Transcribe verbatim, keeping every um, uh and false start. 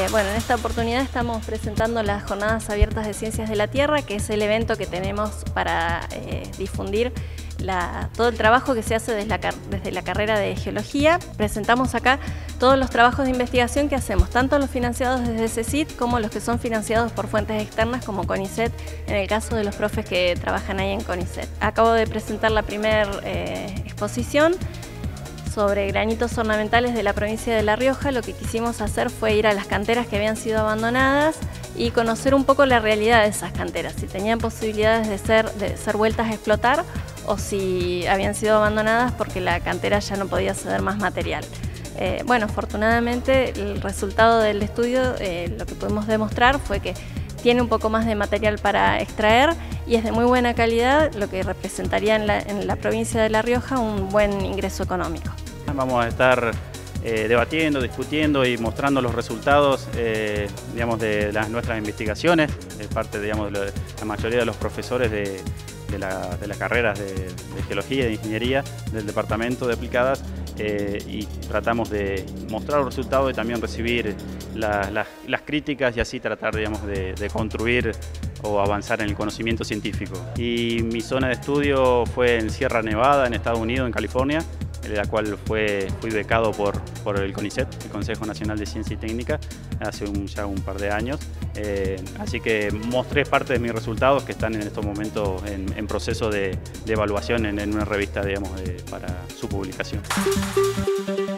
bueno, en esta oportunidad estamos presentando las Jornadas Abiertas de Ciencias de la Tierra, que es el evento que tenemos para eh, difundir la, todo el trabajo que se hace desde la, desde la carrera de Geología. Presentamos acá todos los trabajos de investigación que hacemos, tanto los financiados desde CECIT como los que son financiados por fuentes externas como CONICET, en el caso de los profes que trabajan ahí en CONICET. Acabo de presentar la primera eh, exposición sobre granitos ornamentales de la provincia de La Rioja. Lo que quisimos hacer fue ir a las canteras que habían sido abandonadas y conocer un poco la realidad de esas canteras, si tenían posibilidades de ser, de ser vueltas a explotar o si habían sido abandonadas porque la cantera ya no podía ceder más material. Eh, bueno, afortunadamente el resultado del estudio, eh, lo que pudimos demostrar fue que tiene un poco más de material para extraer y es de muy buena calidad, lo que representaría en la, en la provincia de La Rioja un buen ingreso económico. Vamos a estar eh, debatiendo, discutiendo y mostrando los resultados eh, digamos, de las, nuestras investigaciones, de parte digamos, de la mayoría de los profesores de, de, la, de las carreras de, de Geología y de Ingeniería del Departamento de Aplicadas, eh, y tratamos de mostrar los resultados y también recibir la, la, las críticas y así tratar digamos, de, de construir o avanzar en el conocimiento científico. Y mi zona de estudio fue en Sierra Nevada, en Estados Unidos, en California, en la cual fue, fui becado por, por el CONICET, el Consejo Nacional de Ciencia y Técnica, hace un, ya un par de años. Eh, así que mostré parte de mis resultados que están en estos momentos en, en proceso de, de evaluación en, en una revista digamos, de, para su publicación.